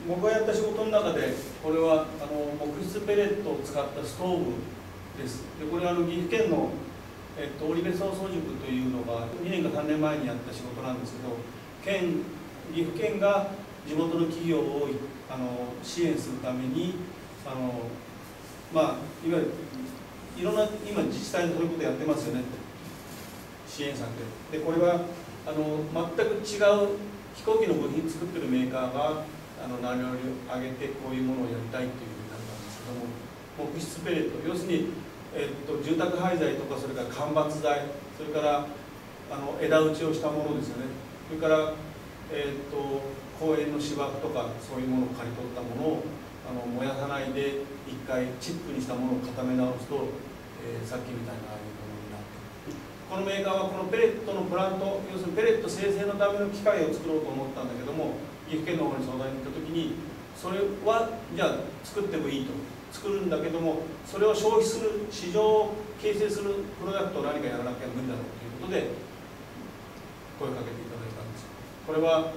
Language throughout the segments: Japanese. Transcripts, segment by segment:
僕がやった仕事の中でこれは木質ペレットを使ったストーブです。でこれは岐阜県の、織部総操塾というのが2年か3年前にやった仕事なんですけど、岐阜県が地元の企業を支援するためにいわゆるいろんな今自治体でそういうことやってますよね、支援策で。これは全く違う飛行機の部品作ってるメーカーが名乗りを上げてこういうものをやりたいというふうになったんですけども、木質ペレット、要するに、住宅廃材とか、それから間伐材、それから枝打ちをしたものですよね。それから公園の芝生とかそういうものを刈り取ったものを燃やさないで一回チップにしたものを固め直すと、さっきみたいなああいうものになって、このメーカーはこのペレットのプラント、要するにペレット生成のための機械を作ろうと思ったんだけども、岐阜県の方に相談に行った時に、それはじゃあ作ってもいいと、作るんだけどもそれを消費する市場を形成するプロダクトを何かやらなきゃ無理だろうということで声をかけていただいたんです。これは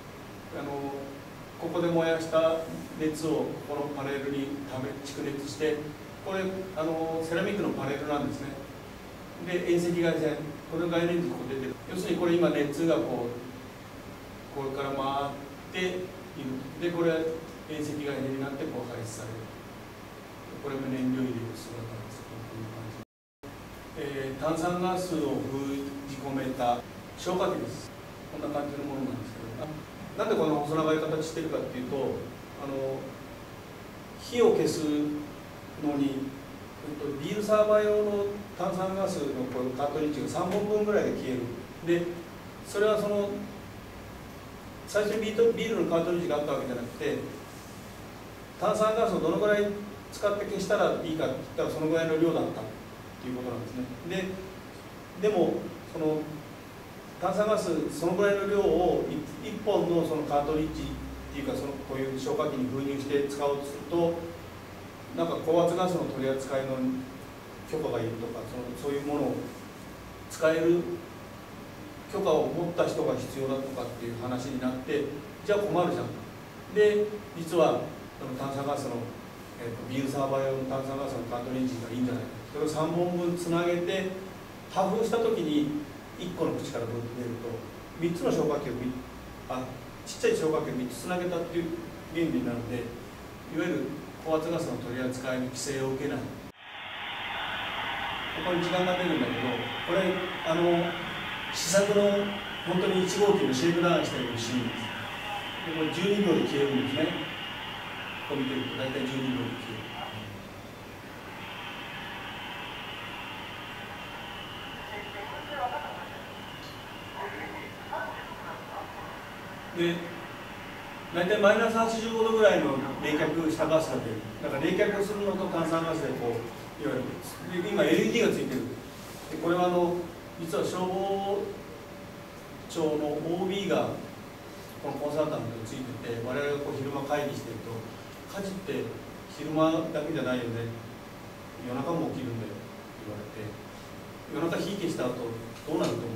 ここで燃やした熱をこのパネルに蓄熱して、これセラミックのパネルなんですね。で遠赤外線、これが外熱こう出てる、要するにこれ今熱がこれから回っている。でこれ遠赤外線になってこう排出される。これも燃料入れる姿なんですけど、こういう感じ、炭酸ガスを封じ込めた消火器です。こんな感じのものなんですけど、なんでこの細長い形してるかっていうと、火を消すのに、ビールサーバー用の炭酸ガスのこのカートリッジが3本分ぐらいで消える。でそれは最初にビールのカートリッジがあったわけじゃなくて、炭酸ガスをどのぐらい使って消したらいいかって言ったらそのぐらいの量だったっていうことなんですね。でも炭酸ガスそのぐらいの量を1本のそのカートリッジっていうかこういう消火器に封入して使おうとすると、なんか高圧ガスの取り扱いの許可がいるとか、そういうものを使える許可を持った人が必要だとかっていう話になって、じゃあ困るじゃん。で実は炭酸ガスのビールサーバー用の炭酸ガスのカートリッジがいいんじゃないか、それを3本分つなげて破風した時に1個の口から出ると3つの消火器をちっちゃい消火器を3つつなげたっていう原理なので、いわゆる高圧ガスの取り扱いに規制を受けない。ここに時間が出るんだけど、これ試作の本当に1号機のシェイクダウンしたようにシーンです。でこれ12秒で消えるんですね。ここ見てると大体12秒で消える。で大体マイナス85度ぐらいの冷却したガスが出る。だから冷却するのと炭酸ガスでいわゆる今 LED がついてる。でこれは実は消防庁の OB がこのコンサルタントについてて、我々が昼間会議してると、火事って昼間だけじゃないよね、夜中も起きるんだよって言われて、夜中火消した後どうなると思う？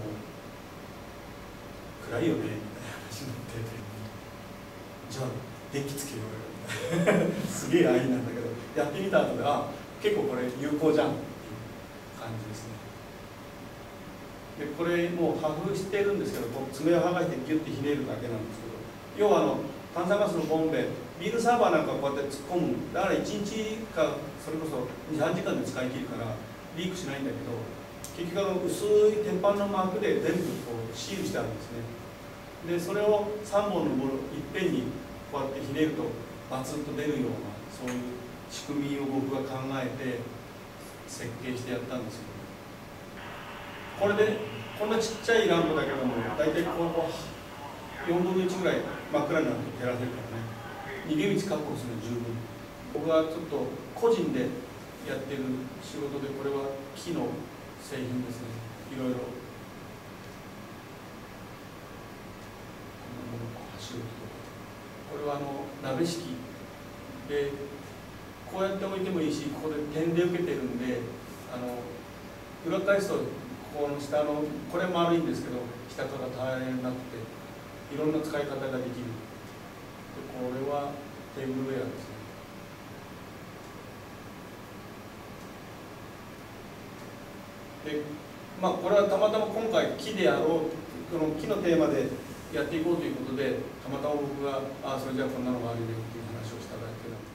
暗いよねみたいな話になって、じゃあ電気つけようよすげえ安易なんだけど、やってみた後で結構これ有効じゃんっていう感じですね。でこれもう破風してるんですけど、爪を剥がしてギュッてひねるだけなんですけど、要は炭酸ガスのボンベ、ビールサーバーなんかこうやって突っ込む、だから1日かそれこそ 2,3 時間で使い切るからリークしないんだけど、結局薄い鉄板の膜で全部シールしてあるんですね。でそれを3本のボールいっぺんにこうやってひねるとバツンと出るような、そういう仕組みを僕が考えて設計してやったんですよ。これでこんなちっちゃいランプだけども、大体ここ4分の1ぐらい真っ暗になって照らせるからね、逃げ道確保するの十分。僕はちょっと個人でやってる仕事で、これは木の製品ですね。いろいろこんなもの、箸置きとか、これは鍋敷でこうやって置いてもいいし、ここで点で受けてるんで、裏返すとこの下のこれ丸いんですけど、下から平らになっていろんな使い方ができる。でこれはテーブルウェアですね。でこれはたまたま今回木でやろう、この木のテーマでやっていこうということで、たまたま僕がそれじゃあこんなのがあるよっていう話をしただけなんです。